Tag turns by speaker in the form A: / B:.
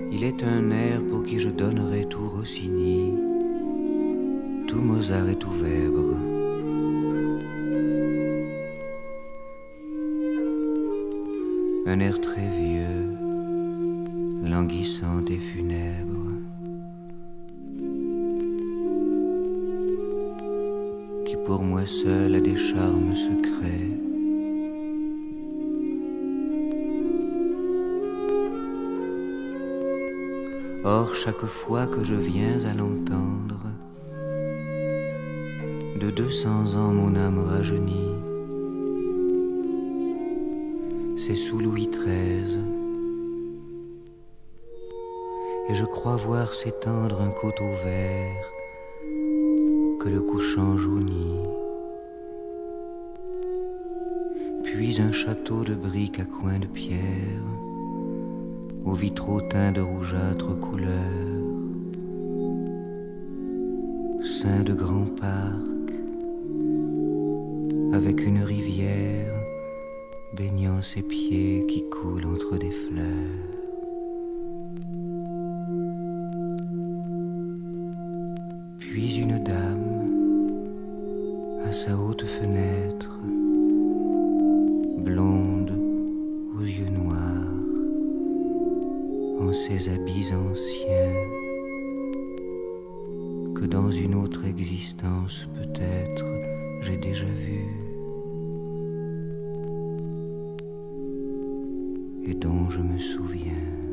A: Il est un air pour qui je donnerais tout Rossini, tout Mozart et tout Weber. Un air très vieux, languissant et funèbre, qui pour moi seul a des charmes secrets. Or, chaque fois que je viens à l'entendre, de 200 ans mon âme rajeunit. C'est sous Louis XIII, et je crois voir s'étendre un coteau vert que le couchant jaunit. Puis un château de briques à coins de pierre, aux vitraux teints de rougeâtre couleur, sein de grands parcs, avec une rivière baignant ses pieds qui coulent entre des fleurs. Puis une dame, à sa haute fenêtre, blonde aux yeux noirs, en ses habits anciens, que dans une autre existence peut-être j'ai déjà vu, et dont je me souviens.